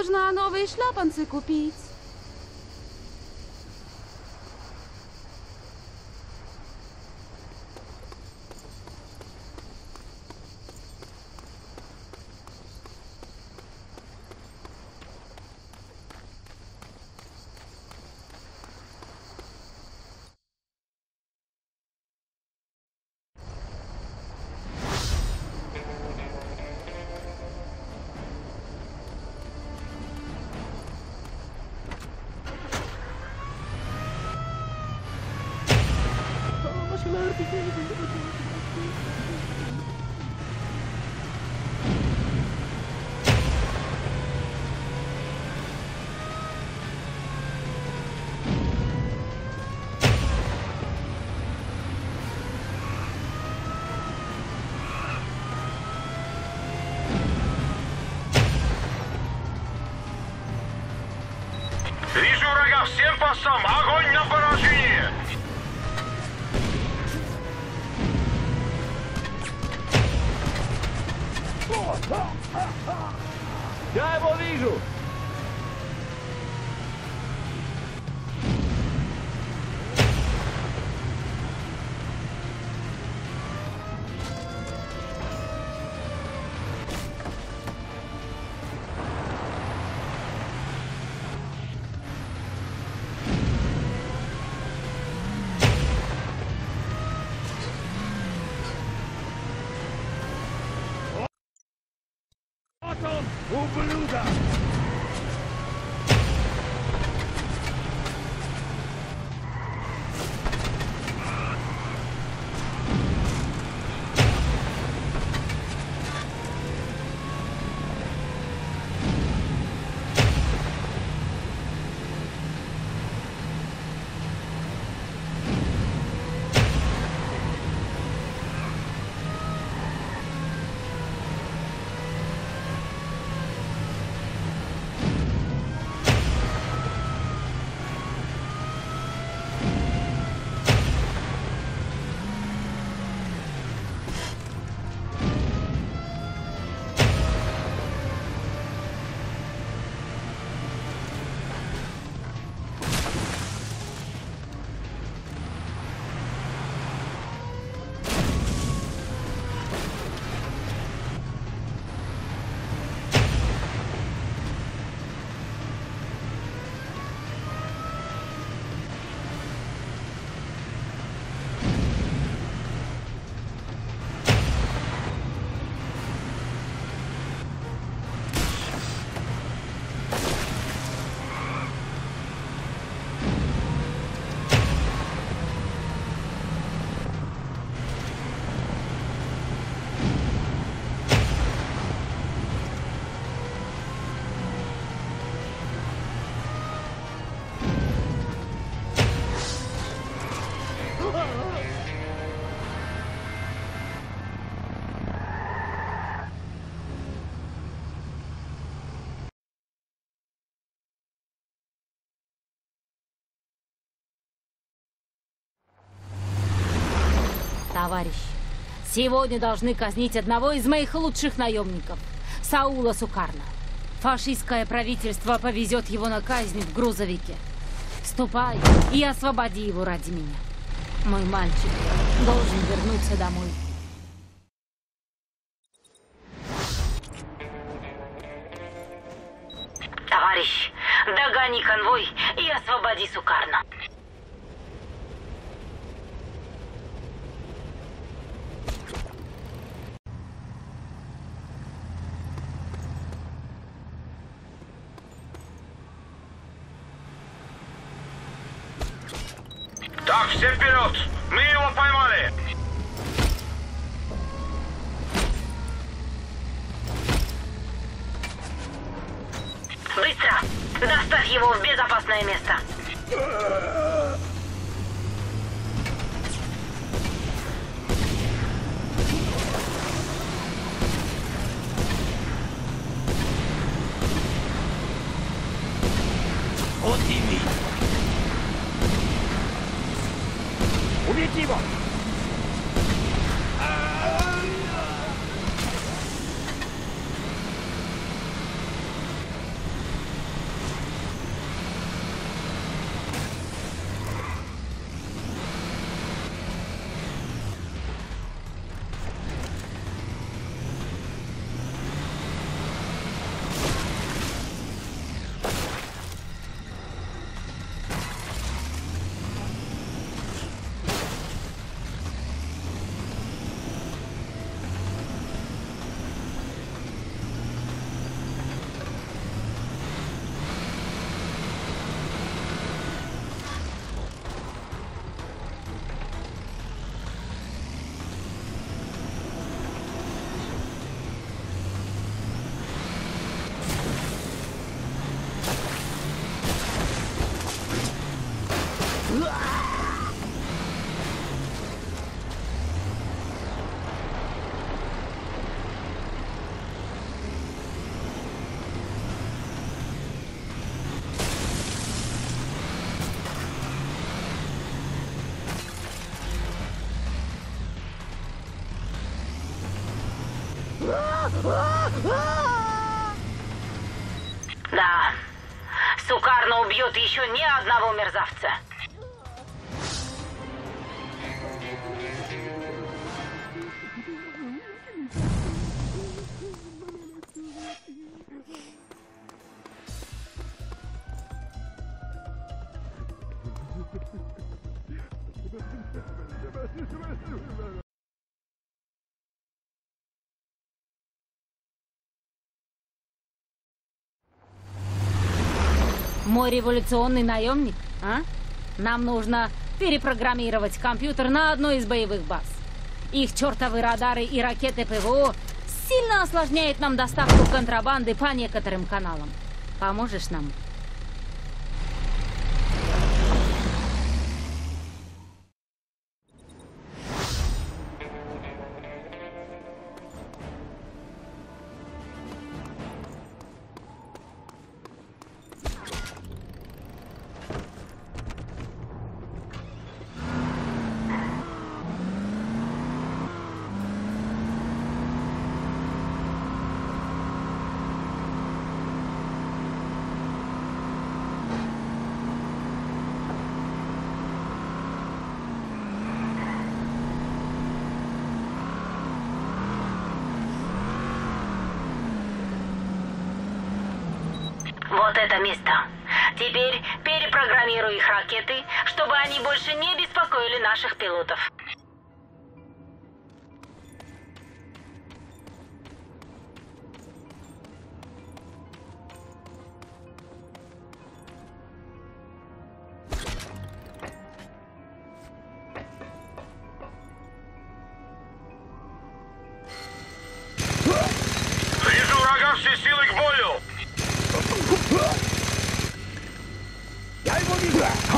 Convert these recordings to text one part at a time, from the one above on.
Должна новые шлапанцы купить. Вижу врага всем постам! Огонь на поражение! Я его вижу! Ублюдок! Товарищ, сегодня должны казнить одного из моих лучших наемников, Саула Сукарна. Фашистское правительство повезет его на казнь в грузовике. Ступай и освободи его ради меня. Мой мальчик должен вернуться домой. Товарищ, догони конвой и освободи Сукарна. Так, все вперед! Мы его поймали! Быстро! Доставь его в безопасное место! Вот и мы! Убить его! Да, Сукарна убьет еще ни одного мерзавца. Мой революционный наемник, а? Нам нужно перепрограммировать компьютер на одной из боевых баз. Их чертовы радары и ракеты ПВО сильно осложняют нам доставку контрабанды по некоторым каналам. Поможешь нам? Вот это место. Теперь перепрограммируй их ракеты, чтобы они больше не беспокоили наших пилотов. Вижу врага, все силы к бою! Я его вижу!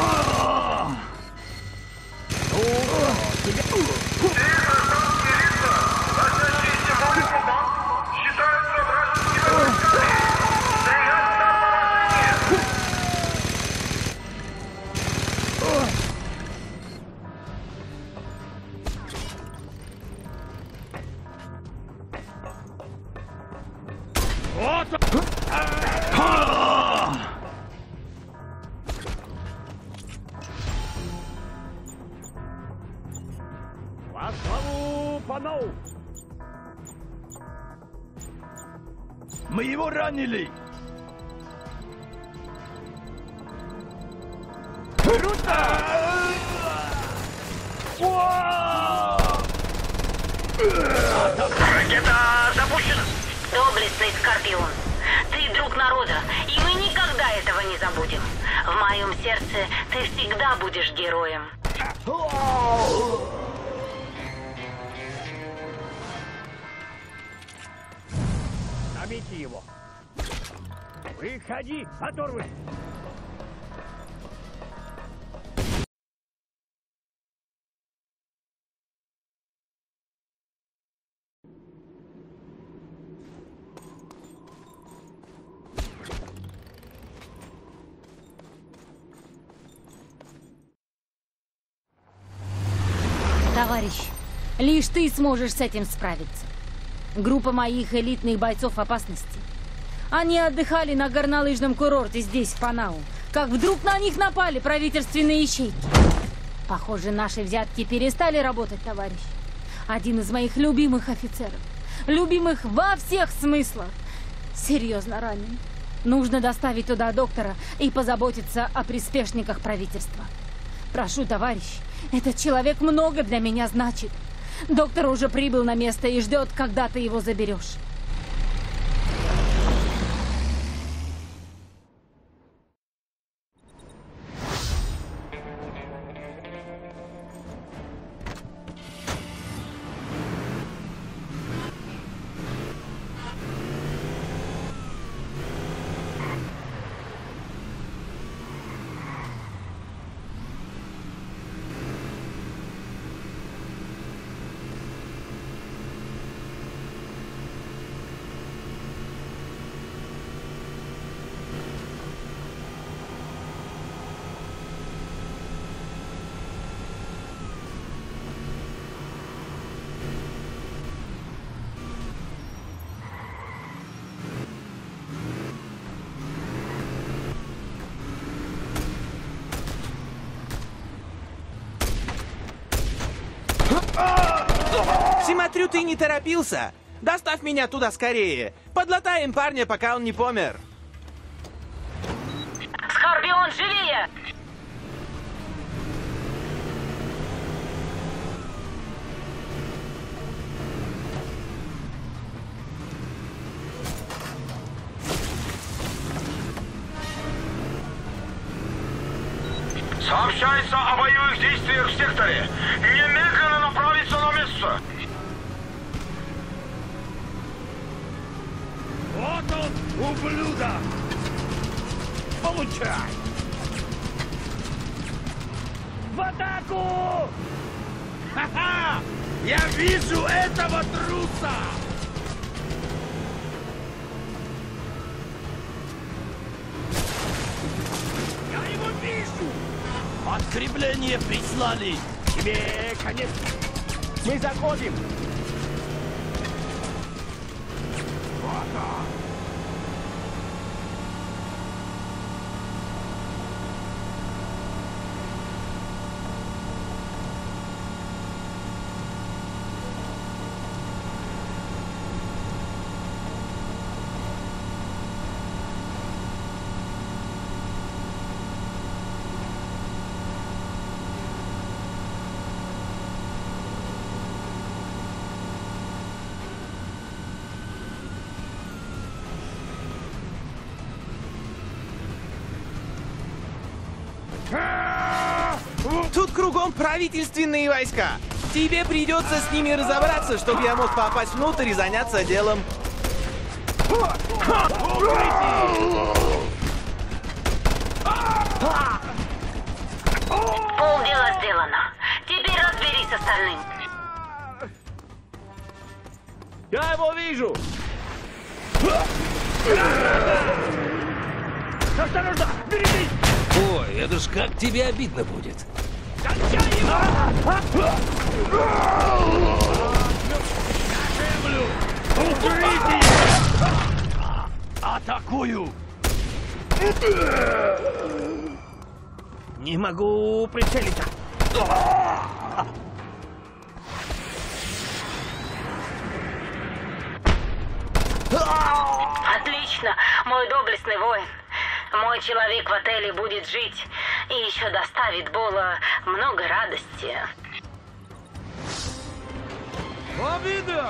Относящиеся к группам считаются вражескими войсками! Стрелять на поражение! Вот! Во славу панов! Мы его ранили! Круто! Ракета запущена! Доблестный Скорпион, ты друг народа, и мы никогда этого не забудем. В моем сердце ты всегда будешь героем. Забейте его! Выходи, оторвы! Товарищ, лишь ты сможешь с этим справиться. Группа моих элитных бойцов в опасности. Они отдыхали на горнолыжном курорте здесь, в Панау, как вдруг на них напали правительственные ищейки. Похоже, наши взятки перестали работать, товарищ. Один из моих любимых офицеров, любимых во всех смыслах, серьезно ранен. Нужно доставить туда доктора и позаботиться о приспешниках правительства. Прошу, товарищ, этот человек много для меня значит. Доктор уже прибыл на место и ждет, когда ты его заберешь. Смотрю, ты не торопился. Доставь меня туда скорее. Подлатаем парня, пока он не помер. Скорпион, живее! Сообщается о боевых действиях в секторе. Немедленно направиться на место. Вот он, ублюдок! Получай! В атаку! Ха-ха! Я вижу этого труса! Я его вижу! Подкрепление прислали! Тебе конец! Мы заходим! Вот он! Тут кругом правительственные войска. Тебе придется с ними разобраться, чтобы я мог попасть внутрь и заняться делом. Полдела сделано. Теперь разберись с остальным. Я его вижу! Осторожно! Берегись! Ой, это ж как тебе обидно будет. Кончай его! На землю! Укрытие! Атакую! Не могу прицелиться. Отлично, мой доблестный воин. Мой человек в отеле будет жить и еще доставит Бола много радости. Победа!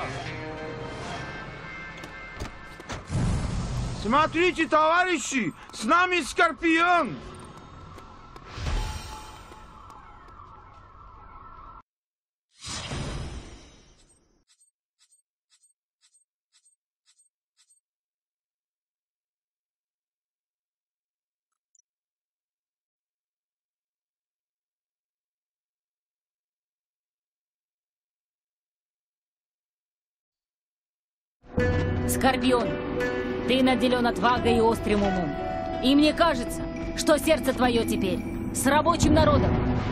Смотрите, товарищи, с нами Скорпион! Скорпион, ты наделен отвагой и острым умом. И мне кажется, что сердце твое теперь с рабочим народом.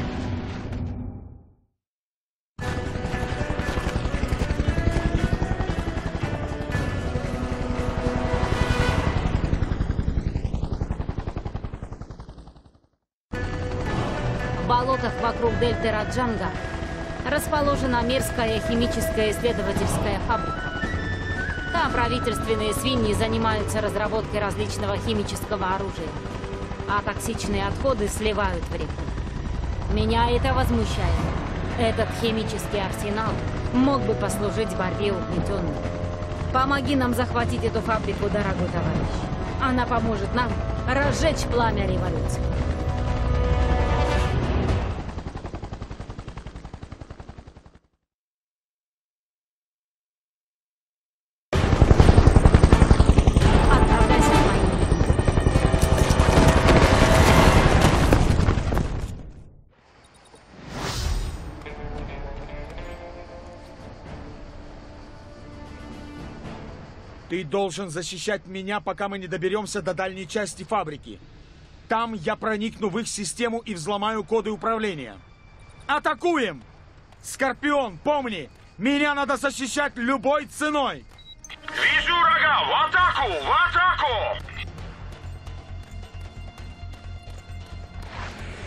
В болотах вокруг дельты Раджанга расположена Мирская химическая исследовательская фабрика. Там правительственные свиньи занимаются разработкой различного химического оружия, а токсичные отходы сливают в реку. Меня это возмущает. Этот химический арсенал мог бы послужить борьбе угнетенных. Помоги нам захватить эту фабрику, дорогой товарищ. Она поможет нам разжечь пламя революции. Ты должен защищать меня, пока мы не доберемся до дальней части фабрики. Там я проникну в их систему и взломаю коды управления. Атакуем! Скорпион, помни, меня надо защищать любой ценой! Вижу врага! В атаку! В атаку!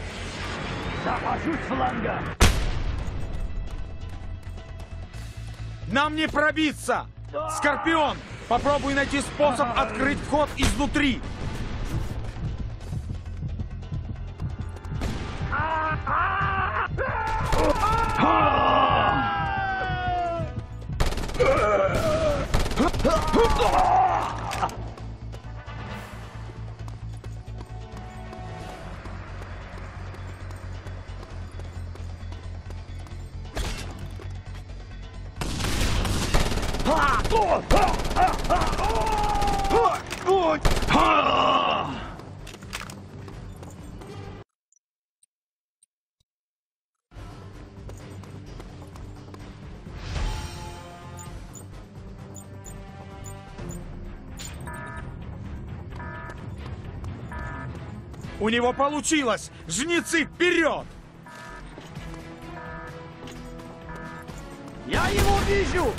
Захожу с фланга! Нам не пробиться! Скорпион, попробуй найти способ открыть вход изнутри. У него получилось! Жнецы, вперед! Я его вижу!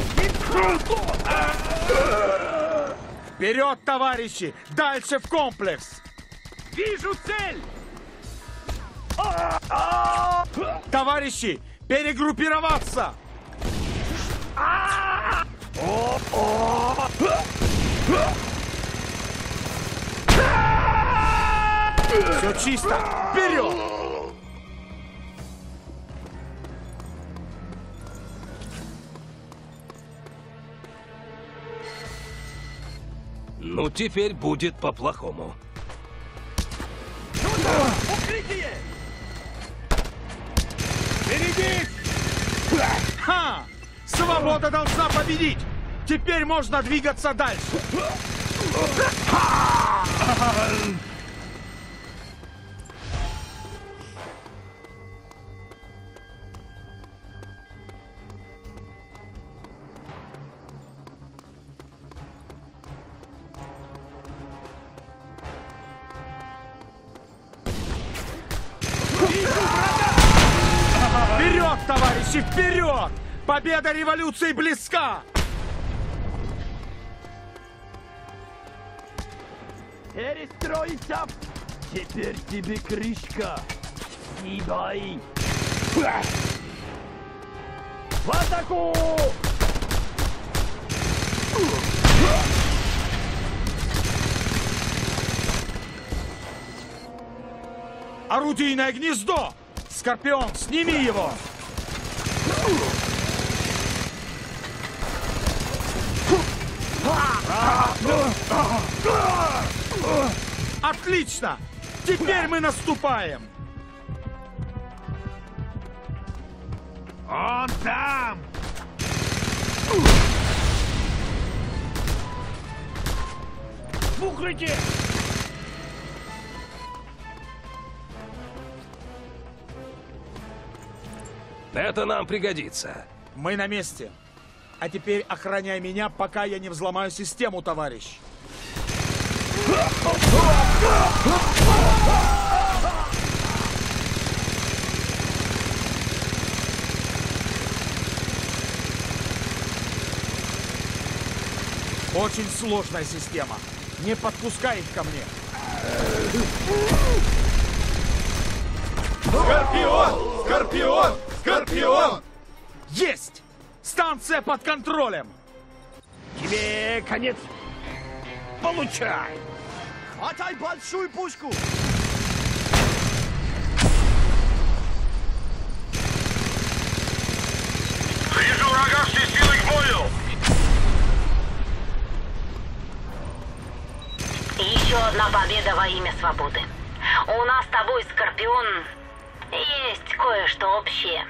Вперед, товарищи! Дальше в комплекс! Вижу цель! Товарищи, перегруппироваться! Все чисто! Вперед! Ну, теперь будет по-плохому. Укрытие! Ха! Свобода должна победить! Теперь можно двигаться дальше! Вперед, товарищи, вперед! Победа революции близка! Перестроиться! Теперь тебе крышка! Сибай! В атаку! Орудийное гнездо! Скорпион, сними его! Отлично! Теперь мы наступаем! Он там! В укрытие! Это нам пригодится. Мы на месте. А теперь охраняй меня, пока я не взломаю систему, товарищ. Очень сложная система. Не подпускай их ко мне. Скорпион! Скорпион! Скорпион! Есть! Станция под контролем! Тебе конец! Получай! Хватай большую пушку! Вижу врага, все силы к бою! Еще одна победа во имя свободы. У нас с тобой, Скорпион, есть кое-что общее.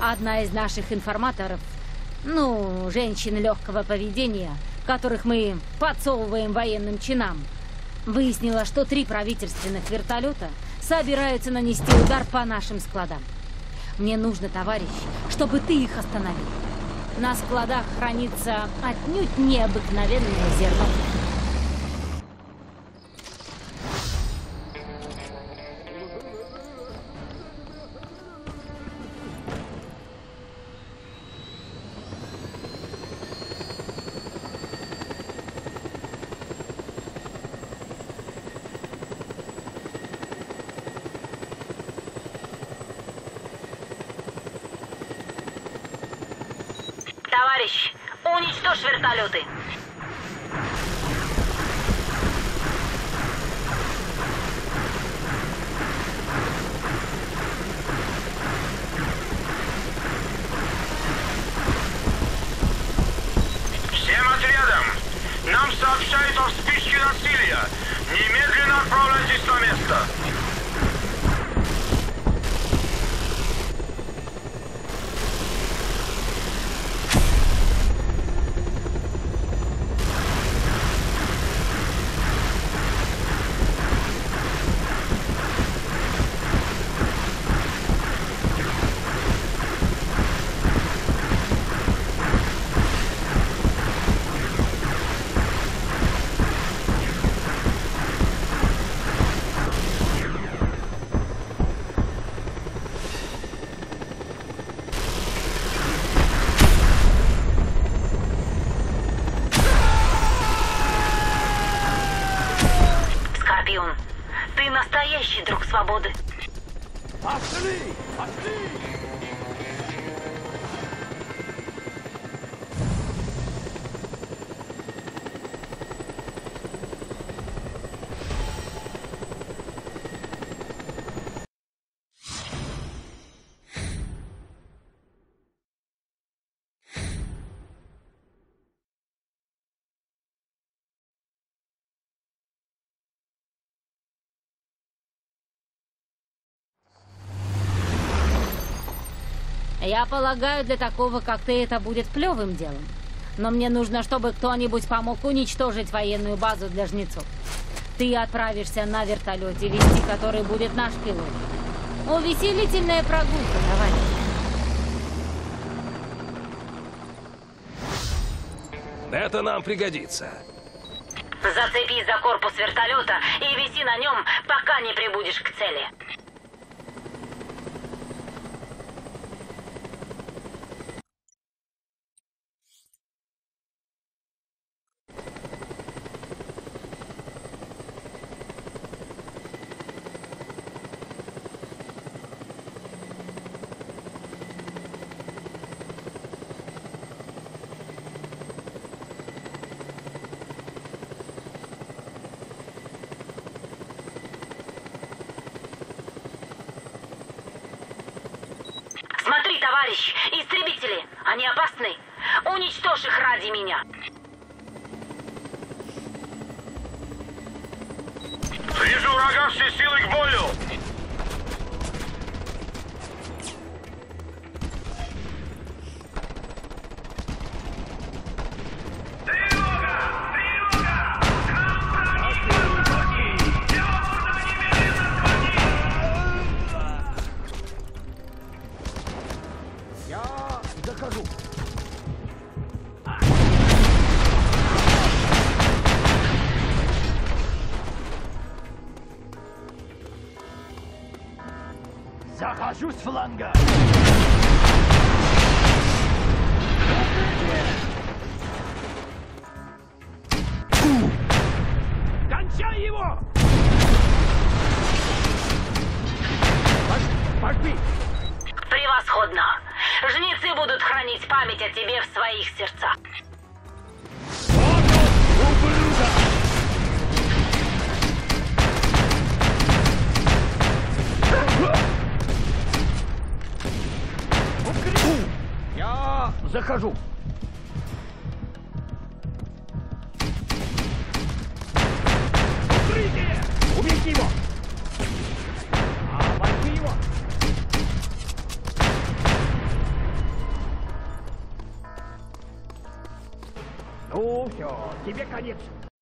Одна из наших информаторов, ну, женщин легкого поведения, которых мы подсовываем военным чинам, выяснила, что 3 правительственных вертолета собираются нанести удар по нашим складам. Мне нужно, товарищ, чтобы ты их остановил. На складах хранится отнюдь необыкновенное зерно. Товарищ, уничтожь вертолеты. Всем отрядам! Нам сообщают о вспышке насилия. Немедленно отправляйтесь на место. Ты настоящий друг свободы. Пошли! Пошли! Я полагаю, для такого, как ты, это будет клевым делом. Но мне нужно, чтобы кто-нибудь помог уничтожить военную базу для жнецов. Ты отправишься на вертолете, вести который будет наш пилот. Увеселительная прогулка, товарищ. Это нам пригодится. Зацепись за корпус вертолета и виси на нем, пока не прибудешь к цели. Смотри, товарищ, истребители, они опасны. Уничтожь их ради меня. Вижу врага, все силы к бою. Захожу с фланга! Кончай его! Пошли! Превосходно! Жнецы будут хранить память о тебе в своих сердцах. Я захожу. Укрытие! Убейте его! Обойди его! Тебе конец.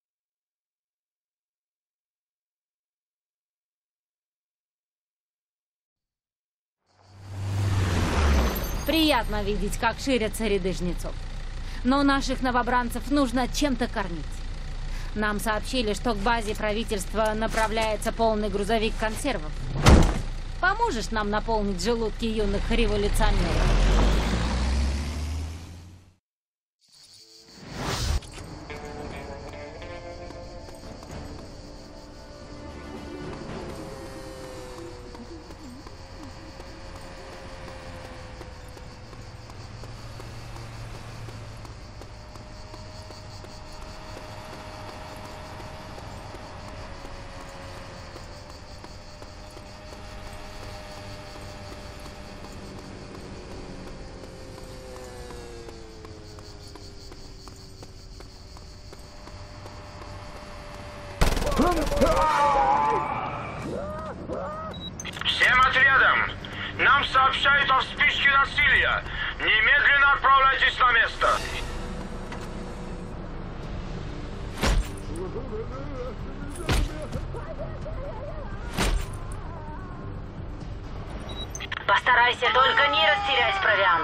Приятно видеть, как ширятся ряды жнецов. Но наших новобранцев нужно чем-то кормить. Нам сообщили, что к базе правительства направляется полный грузовик консервов. Поможешь нам наполнить желудки юных революционеров? Всем отрядам! Нам сообщают о вспышке насилия! Немедленно отправляйтесь на место! Постарайся только не растерять провиант.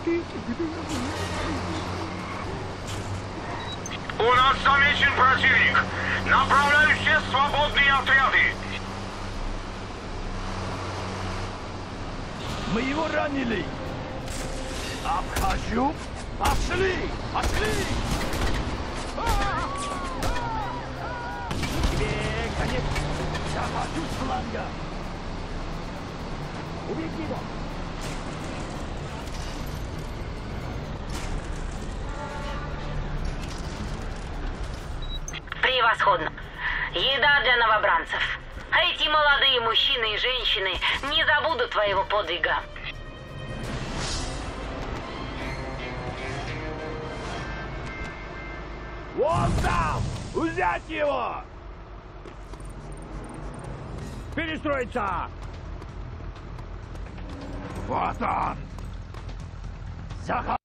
У нас замечен противник. Направляю все свободные отряды. Мы его ранили. Обхожу. Пошли! Пошли! Тебе конец. Захвачу с фланга. Убить его. Превосходно. Еда для новобранцев. Эти молодые мужчины и женщины не забудут твоего подвига. Вон там! Взять его! Перестроиться! Вот он! Захват!